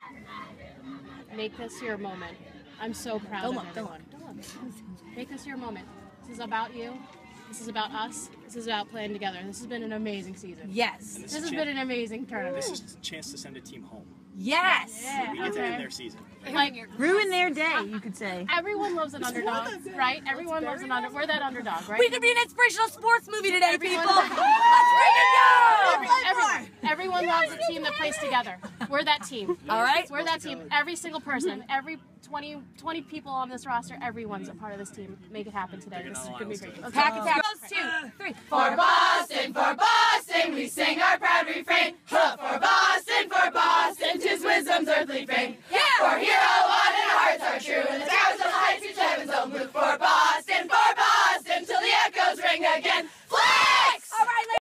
Make this your moment. I'm so proud of everyone. Make this your moment. This is about you. This is about us. This is about playing together. This has been an amazing season. Yes. This has been an amazing tournament. This is a chance to send a team home. Yes. Yeah, We get to end their season. Like, ruin their day, you could say. everyone loves an underdog, right? Everyone loves an underdog. We're that underdog, right? We could be an inspirational sports movie today, Everyone- people. Let's freaking go! Everyone loves a team that plays together. We're that team. All right. We're that team. Every single person, every 20 people on this roster, everyone's a part of this team. Make it happen today. This is going to be great. Okay. Pack attack. Goes 2, 3. For Boston, we sing our proud refrain. For Boston, 'tis wisdom's earthly fame. Yeah. For hero on and hearts are true, and the towers of the heights reach heaven's own blue. For Boston, till the echoes ring again.